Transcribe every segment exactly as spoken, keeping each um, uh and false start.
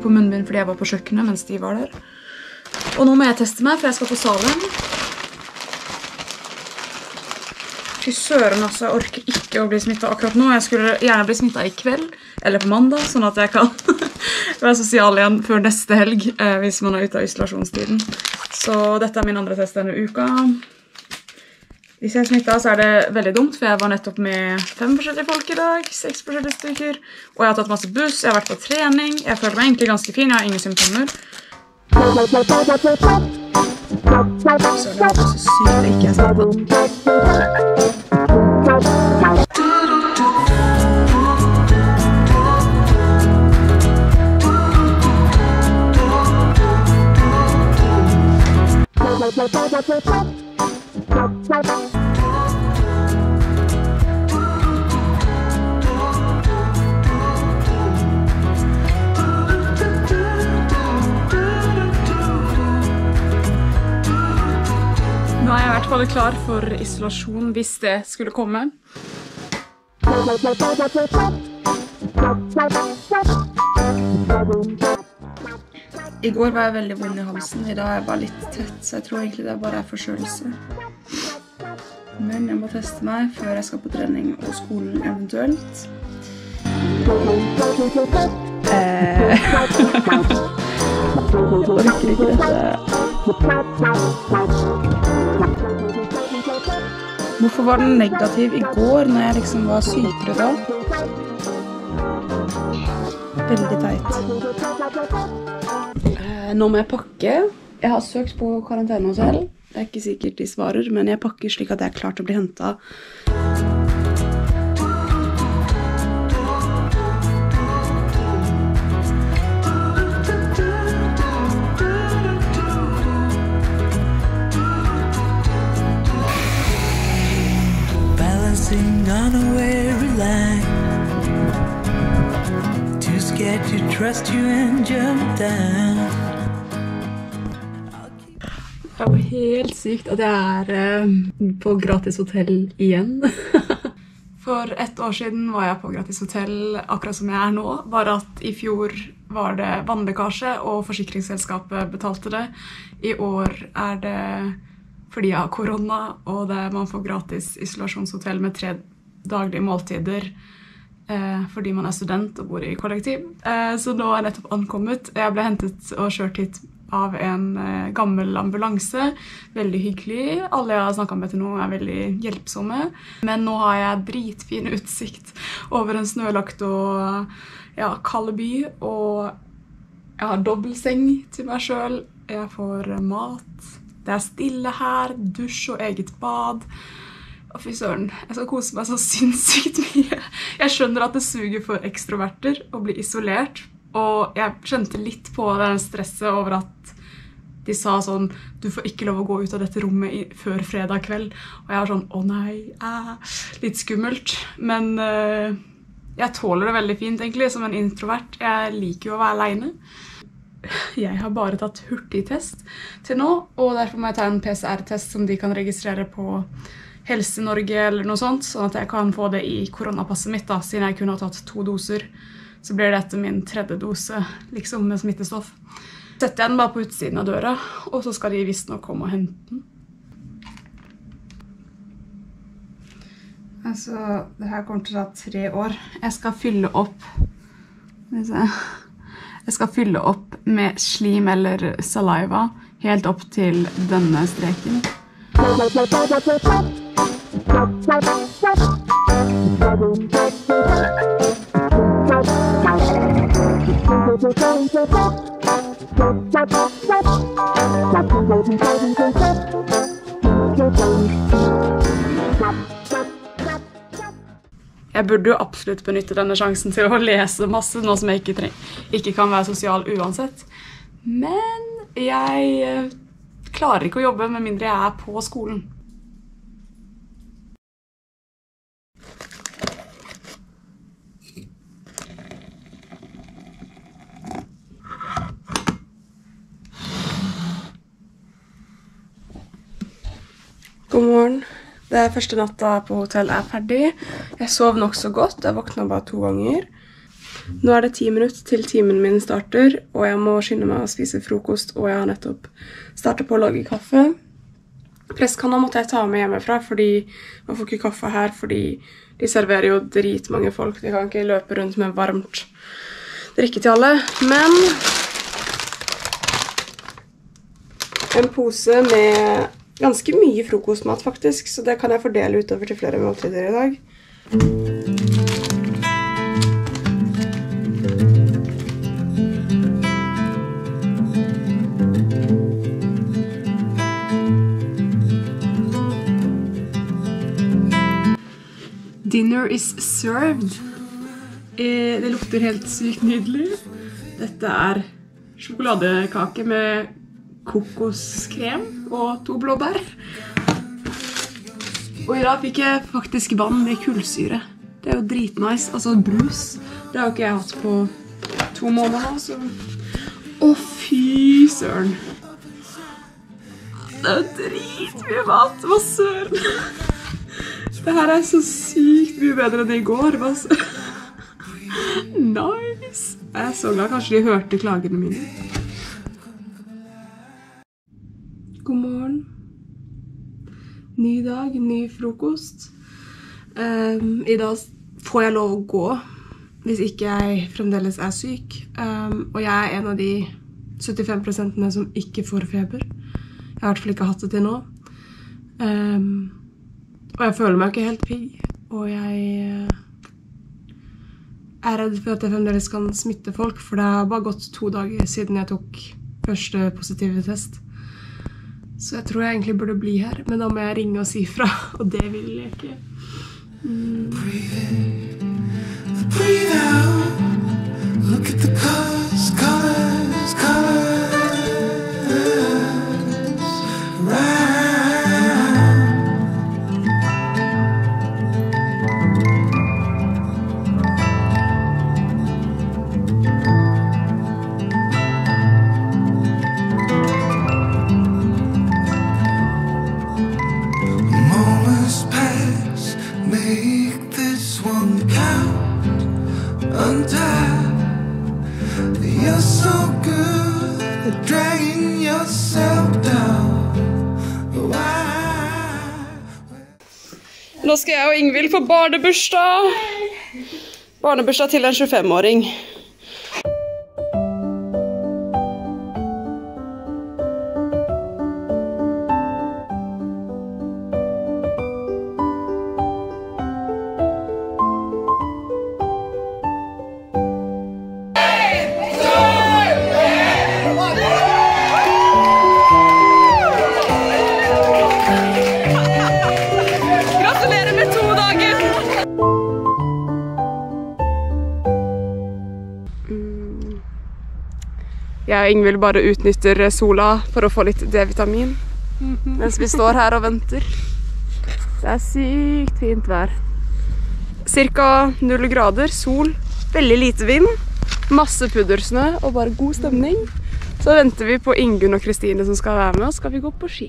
på munnbind fordi jeg var på kjøkkenet mens de var der. Og nå må jeg teste meg, for jeg skal på salen. Fy søren, altså, jeg orker ikke å bli smittet akkurat nå. Jeg skulle gjerne bli smittet i kveld, eller på mandag, sånn at jeg kan være sosial igjen før neste helg, eh, hvis man er ute av isolasjonstiden. Så dette er min andre test denne uka. Hvis jeg er smittet, så er det veldig dumt, for jeg var nettopp med fem forskjellige folk i dag, seks forskjellige stykker, og jeg har tatt masse buss, jeg har vært på trening, jeg føler meg egentlig ganske fin, jeg har ingen symptomer. Så det var så sykt at ikke jeg smittet. Nå er jeg i hvert fall klar for isolasjon hvis det skulle komme. I går var jeg veldig vond i halsen, i dag er jeg bare litt tett, så jeg tror egentlig det bare er forkjølelse. Men jeg må teste meg før jeg skal på trening og skolen eventuelt. Eh... Jeg orker ikke dette. Hvorfor var den negativ i går når jeg liksom var sykere da? Veldig teit. Eh, nå må jeg pakke. Jeg har søkt på karantenehotell. Det er ikke sikkert de svarer, men jeg pakker slik at jeg er klar til å bli hentet. On a weary line, too scared to trust you and jump down. Det er jo helt sykt at jeg er uh, på gratis hotell igjen. For ett år siden var jeg på gratis hotell akkurat som jeg er nå, bare at i fjor var det vannlekkasje og forsikringsselskapet betalte det. I år er det fordi jeg har korona, og det man får gratis isolasjonshotell med tre daglige måltider eh, fordi man er student og bor i kollektiv. Eh, så nå er jeg nettopp ankommet. Jeg ble hentet og kjørt hit av en eh, gammel ambulanse. Veldig hyggelig. Alle jeg har snakket med til nå er veldig hjelpsomme. Men nå har jeg dritfin utsikt over en snølagt og ja, kald by, og jeg har dobbeltseng til meg selv. Jeg får mat. Det er stille her, dusj og eget bad. Og fy søren, jeg skal kose meg så sinnssykt mye. Jeg skjønner at det suger for ekstroverter å bli isolert, og jeg skjønte litt på den stresset over at de sa sånn, du får ikke lov å gå ut av dette rommet i, før fredag kveld. Og jeg var sånn, å nei, eh, litt skummelt. Men eh, jeg tåler det veldig fint egentlig, som en introvert. Jeg liker jo å være alene. Jeg har bare tatt hurtigtest til nå, og derfor må jeg ta en P C R-test som de kan registrere på Helse-Norge eller noe sånt, sånn at jeg kan få det i koronapasset mitt da, siden jeg kun har tatt to doser. Så blir dette min tredje dose, liksom med smittestoff. Setter jeg den bare på utsiden av døra, og så skal de visst nok komme og hente den. Altså, det her kommer til å ta tre år. Jeg skal fylle opp, jeg skal fylle opp med slim eller saliva, helt opp til denne streken. Jeg burde jo absolutt benytte denne sjansen til å lese masse, nå som jeg ikke, treng, ikke kan være sosial uansett. Men jeg klarer ikke å jobbe med mindre jeg er på skolen. God morgen. Det er første natta på hotell er ferdig. Jeg sov nok så godt. Jeg våknet bare to ganger. Nå er det ti minutter til timen min starter, og jeg må skynde meg å spise frokost, og jeg har nettopp startet på å lage kaffe. Presskanna måtte jeg ta med hjemmefra, fordi man får ikke kaffe her, fordi de serverer jo dritmange folk. De kan ikke løpe rundt med varmt drikke til alle. Men en pose med ganske mye frokostmat faktisk, så det kan jeg fordele utover til flere måltider i dag. Dinner is served. Det lukter helt sykt nydelig. Dette er sjokoladekake med kokoskrem og to blåbær. Og i dag fikk jeg faktisk vann med kullsyre. Det er jo dritnice. Altså brus. Det har jo ikke jeg hatt på to måneder nå, så... Å, fy søren. Det er jo dritmye mat. Hva søren? Det her er så sykt mye bedre enn det i går. Nice! Jeg er så glad. Kanskje de hørte klagene mine. God morgen. Ny dag, ny frokost. Um, I dag får jeg lov å gå, hvis ikke jeg fremdeles er syk. Um, og jeg er en av de syttifem prosentene som ikke får feber. Jeg har i hvert fall ikke hatt det til nå. Um, Og jeg føler meg ikke helt pigg, og jeg er redd for at jeg fremdeles kan smitte folk, for det har bare gått to dager siden jeg tok første positive test. Så jeg tror jeg egentlig burde bli her, men da må jeg ringe og si fra, og det vil jeg ikke. Mm. Breathe in, breathe out, look at the colors, colors, colors, right. Nå skal jeg og Ingvild få barnebursdag. Barnebursdag til en tjuefem-åring. Jeg og Ingvild bare utnytter sola for å få litt D-vitamin, mens vi står her og venter. Det er sykt fint vær. Cirka null grader, sol, veldig lite vind, masse puddersnø og bare god stemning. Så venter vi på Ingunn og Kristine som skal være med, og skal vi gå på ski.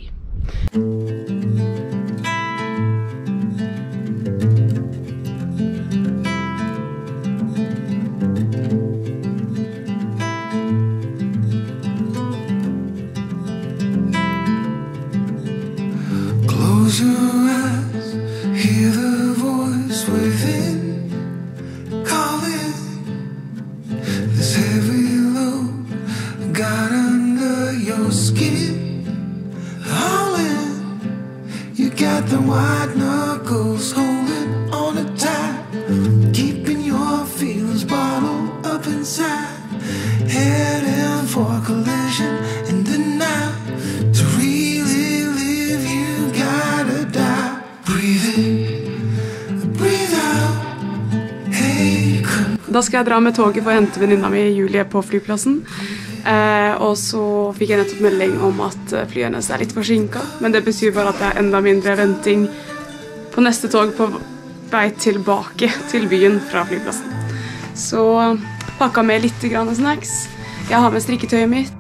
Close your eyes, hear the voice within, calling this heavy load got under your skin, howling. You got the white knuckles holding on it tight, keeping your feelings bottled up inside, heading for a collision in the night. To really live, you gotta die. Breathe in, breathe out. Hey, da skal jeg dra med toget for å hente venninna mi Julie på flyplassen. Eh, og så fikk jeg nettopp melding om at flyet hennes er litt forsinket, men det betyr bare at det er enda mindre venting på neste tog på vei tilbake til byen fra flyplassen. Så pakket med litt grann snacks. Jeg har med strikketøyet mitt.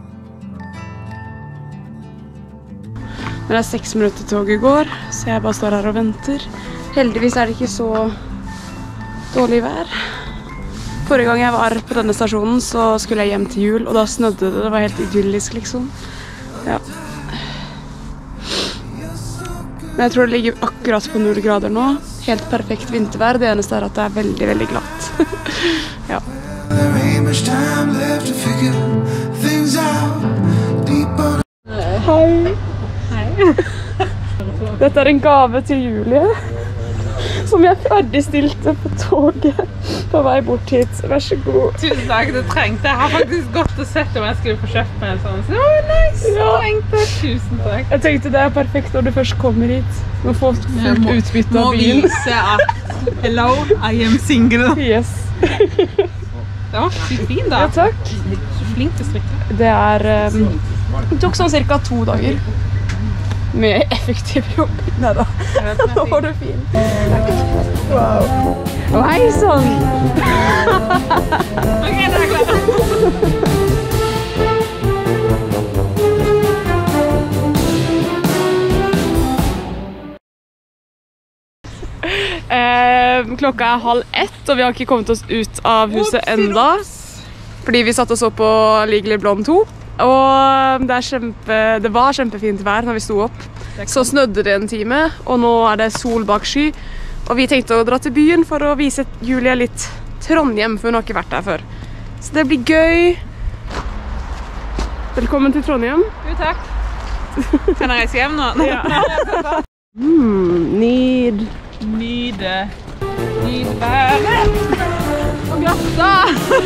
Men det er seks minutter toget går, så jeg bare står her og venter. Heldigvis er det ikke så dårlig vær. Forrige gang jeg var på denne stasjonen, så skulle jeg hjem til jul, og da snødde det. Det var helt idyllisk, liksom. Ja. Men jeg tror det ligger akkurat på null grader nå. Helt perfekt vintervær. Det eneste er at det er veldig, veldig glatt. Ja. Hei. Hei. Dette er en gave til Julie, som jeg ferdigstilte på toget på vei bort hit. Vær så god. Tusen takk, det trengte. Jeg har faktisk gått og sett om jeg skulle få kjøpt meg en sånn. Så det var nice, Ja. trengte. Tusen takk. Jeg tenkte det er perfekt når du først kommer hit. Må få fullt må- utbytte Må av byen. vise at hello, I am single. Yes. Det var sykt fin da. Ja, takk. Så flink til å strikke. Det er um, det tok sånn cirka to dager med effektiv jobb. Neida, nå var du fin. Wow. Å, hei sånn! Ok, det er klart. Eh, klokka er halv ett, og vi har ikke kommet oss ut av huset enda. Fordi vi satt og så på Legally Blonde to. Og det, er kjempe, det var kjempefint vær når vi sto opp. Så snødde det en time, og nå er det sol bak sky. Og vi tenkte å dra til byen for å vise Julia litt Trondheim, for hun har ikke vært der før. Så det blir gøy. Velkommen til Trondheim. Jo, takk. Kan jeg reise hjem nå? Ja. Mm, need. Nyde. Nyde været. Og glatt da.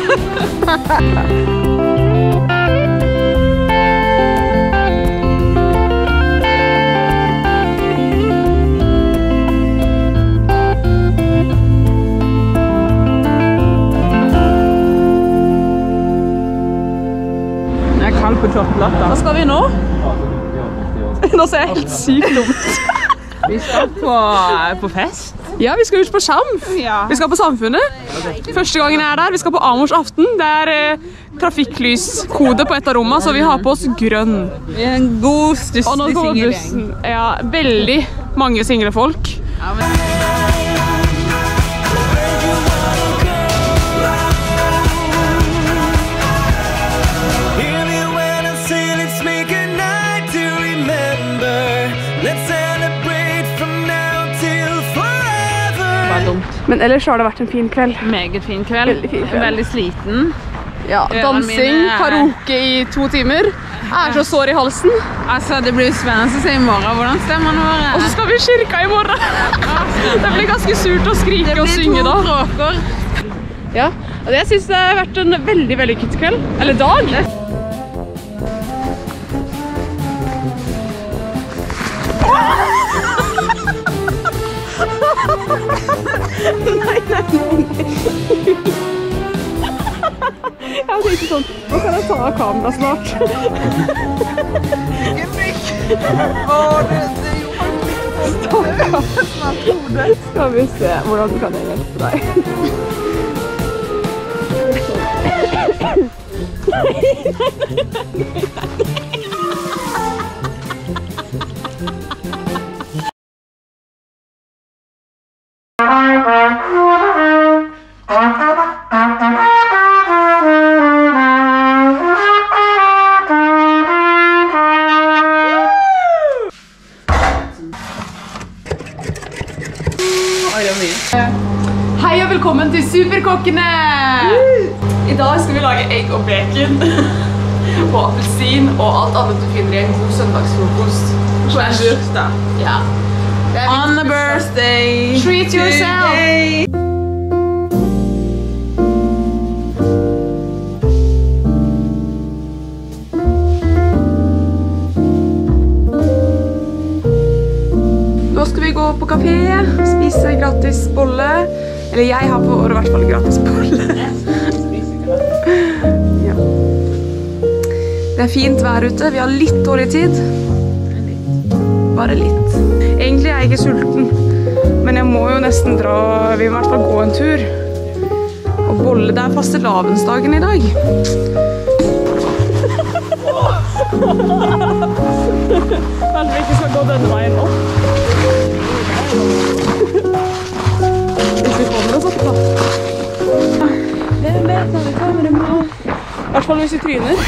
Jeg er kald på chocolate. Hva skal vi nå? Nå ser jeg helt sykt dumt. Vi skal på, på fest. Ja, vi skal ut på Samf. Ja. Vi skal på Samfunnet. Første gangen jeg er der, vi skal på Amors aften. Det er eh, trafikklyskode på et av rommene, så vi har på oss grønn. Vi er en god Og nå stystig kommer singelgjeng. bussen. Ja, veldig mange single folk. Ja, men... Men ellers har det vært en fin kveld. Meget fin kveld. Veldig fin kveld. Veldig sliten. Ja, Ørene dansing, mine er- karaoke i to timer. Jeg er så sår i halsen. Altså, det blir spennende å se i morgen hvordan stemmene våre Og så skal vi i kirka i morgen. Det blir ganske surt å skrike og synge da. to bråker. Ja, og jeg synes det har vært en veldig, veldig kutt kveld. Eller dag. Nei, nei, nei. Jeg tenkte sånn, nå kan jeg ta av kamera snart. Skal vi se, hvordan kan jeg hjelpe deg? Hei og velkommen til Superkokkene! I dag skal vi lage egg og bacon og appelsin og alt annet du finner i en god søndagsfrokost. På en bursdag. Ja. Det er On mitt a bursdag. birthday. Treat yourself. today. Nå skal vi gå på kafé, spise gratis bolle. Eller jeg har på i hvert fall gratis bolle. Ja. Det er fint vær ute. Vi har litt dårlig tid. Bare litt. Egentlig er jeg ikke sulten, men jeg må jo nesten dra. Vi må i hvert fall gå en tur. Og bolle, det er fastelavnsdagen i dag. Kanskje vi ikke skal gå denne veien opp. Hvis vi kommer oss opp da. Det er hvert fall hvis vi tryner.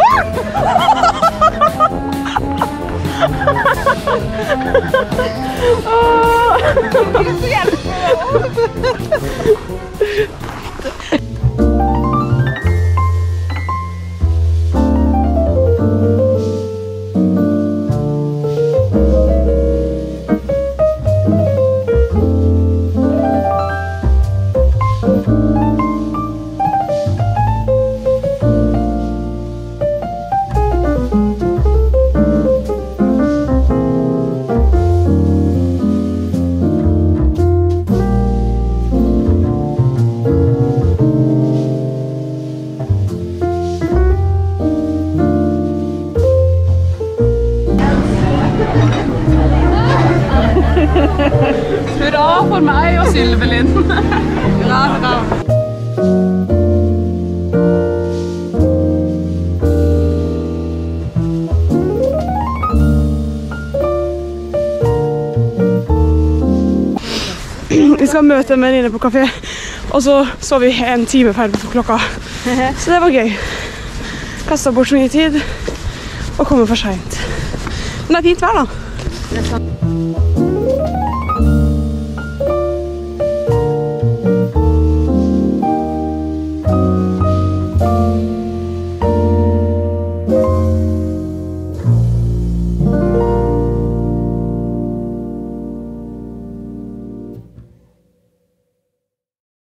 Hurra for meg og Sylvelin. Hurra, hurra. Vi skal møte en venninne på kafé, og så så vi en time ferdig på klokka. Så det var gøy. Kastet bort så mye tid, og kommer for sent. Men det er fint vær da.